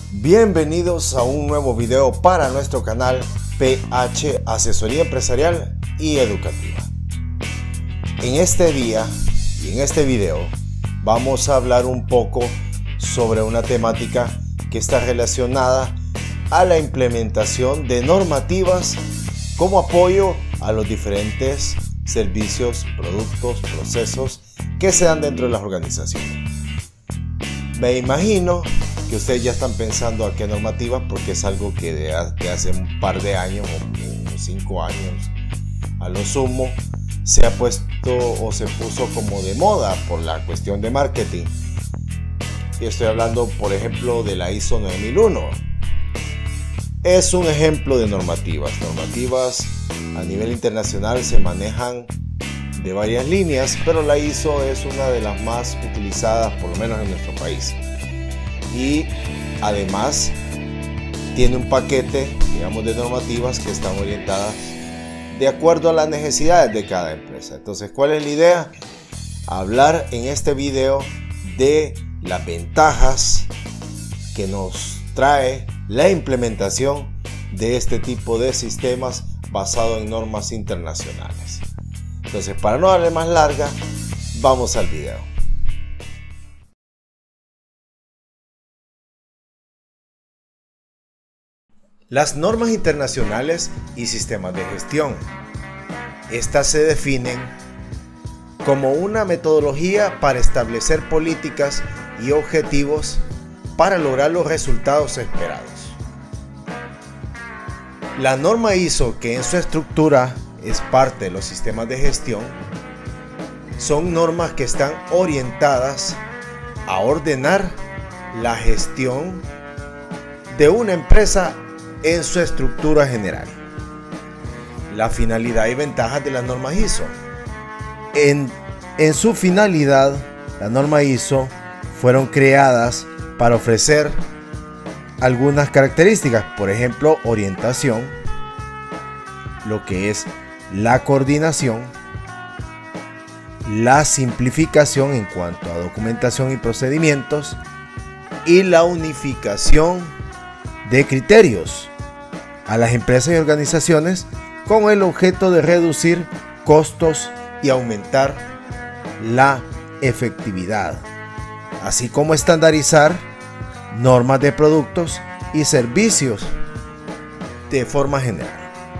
Bienvenidos a un nuevo video para nuestro canal PH Asesoría Empresarial y Educativa. En este día y en este video vamos a hablar un poco sobre una temática que está relacionada a la implementación de normativas como apoyo a los diferentes servicios, productos, procesos que se dan dentro de las organizaciones. Me imagino que ustedes ya están pensando a qué normativa, porque es algo que de hace un par de años o 5 años a lo sumo se ha puesto o se puso como de moda por la cuestión de marketing. Y estoy hablando, por ejemplo, de la ISO 9001. Es un ejemplo de normativas. Normativas a nivel internacional se manejan de varias líneas, pero la ISO es una de las más utilizadas, por lo menos en nuestro país. Y además tiene un paquete, digamos, de normativas que están orientadas de acuerdo a las necesidades de cada empresa. Entonces, ¿cuál es la idea? Hablar en este video de las ventajas que nos trae la implementación de este tipo de sistemas basado en normas internacionales. Entonces, para no darle más larga, vamos al video. Las normas internacionales y sistemas de gestión. Estas se definen como una metodología para establecer políticas y objetivos para lograr los resultados esperados. La norma ISO, que en su estructura es parte de los sistemas de gestión, son normas que están orientadas a ordenar la gestión de una empresa en su estructura general. La finalidad y ventajas de las normas ISO. En su finalidad, las normas ISO fueron creadas para ofrecer algunas características, por ejemplo, orientación, lo que es la coordinación, la simplificación en cuanto a documentación y procedimientos y la unificación de criterios a las empresas y organizaciones con el objeto de reducir costos y aumentar la efectividad, así como estandarizar normas de productos y servicios de forma general.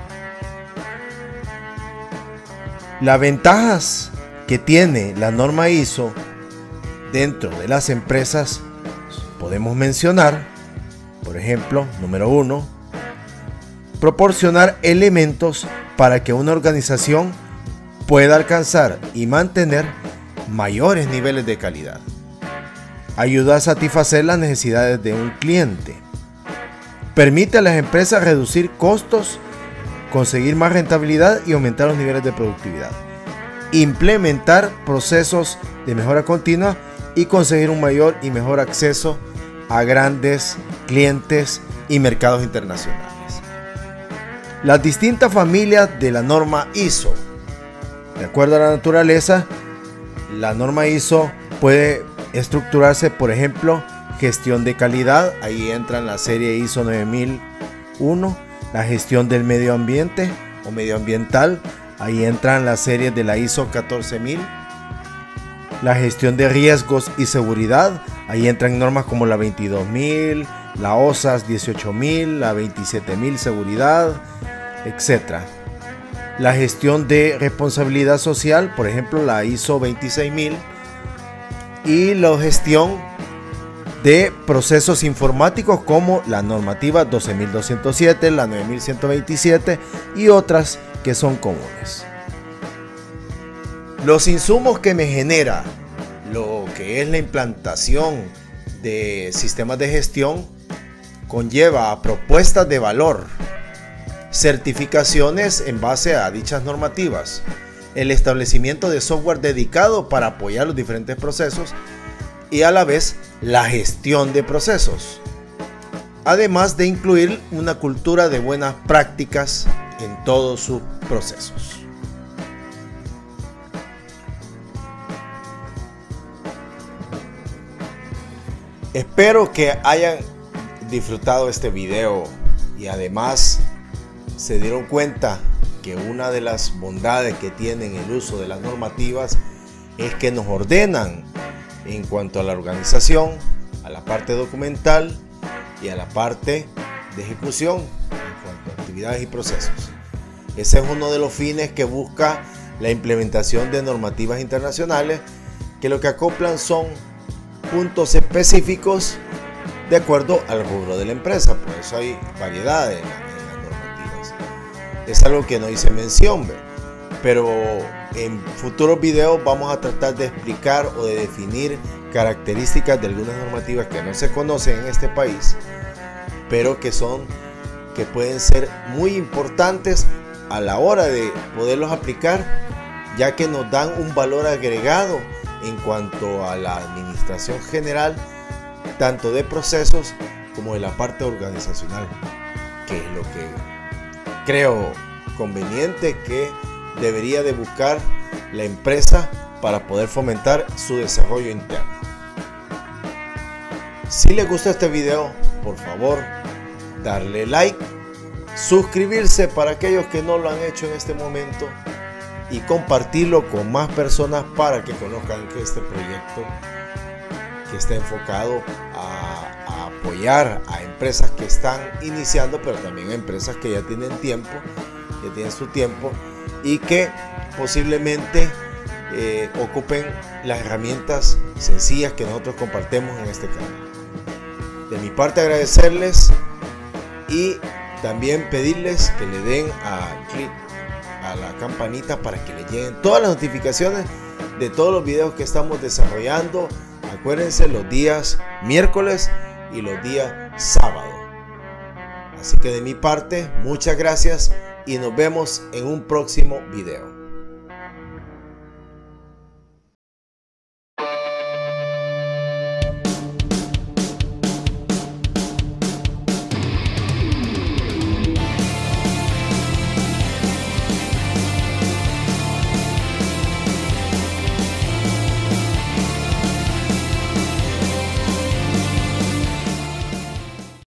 Las ventajas que tiene la norma ISO dentro de las empresas podemos mencionar, por ejemplo, número 1, proporcionar elementos para que una organización pueda alcanzar y mantener mayores niveles de calidad. Ayuda a satisfacer las necesidades de un cliente. Permite a las empresas reducir costos, conseguir más rentabilidad y aumentar los niveles de productividad. Implementar procesos de mejora continua y conseguir un mayor y mejor acceso a grandes clientes y mercados internacionales. Las distintas familias de la norma ISO. De acuerdo a la naturaleza, la norma ISO puede estructurarse, por ejemplo, gestión de calidad. Ahí entra en la serie ISO 9001. La gestión del medio ambiente o medioambiental. Ahí entran las series de la ISO 14000. La gestión de riesgos y seguridad. Ahí entran normas como la 22000, la OSAS 18000, la 27000 seguridad, etc. La gestión de responsabilidad social, por ejemplo, la ISO 26000. Y la gestión de procesos informáticos como la normativa 12207, la 9127 y otras que son comunes. Los insumos que me genera lo que es la implantación de sistemas de gestión conlleva a propuestas de valor, certificaciones en base a dichas normativas, el establecimiento de software dedicado para apoyar los diferentes procesos y a la vez la gestión de procesos, además de incluir una cultura de buenas prácticas en todos sus procesos. Espero que hayan disfrutado este video y además se dieron cuenta que una de las bondades que tienen el uso de las normativas es que nos ordenan en cuanto a la organización, a la parte documental y a la parte de ejecución en cuanto a actividades y procesos. Ese es uno de los fines que busca la implementación de normativas internacionales, que lo que acoplan son puntos específicos de acuerdo al rubro de la empresa. Por eso hay variedad en las normativas. Es algo que no hice mención, pero en futuros videos vamos a tratar de explicar o de definir características de algunas normativas que no se conocen en este país, pero que pueden ser muy importantes a la hora de poderlos aplicar, ya que nos dan un valor agregado en cuanto a la administración general, tanto de procesos como de la parte organizacional, que es lo que creo conveniente que debería de buscar la empresa para poder fomentar su desarrollo interno. Si les gustó este video, por favor, darle like, suscribirse para aquellos que no lo han hecho en este momento y compartirlo con más personas para que conozcan que este proyecto, que está enfocado a apoyar a empresas que están iniciando, pero también a empresas que ya tienen tiempo, que tienen su tiempo y que posiblemente ocupen las herramientas sencillas que nosotros compartimos en este canal. De mi parte, agradecerles y también pedirles que le den clic a la campanita para que les lleguen todas las notificaciones de todos los videos que estamos desarrollando. Acuérdense, los días miércoles y los días sábado. Así que de mi parte, muchas gracias y nos vemos en un próximo video.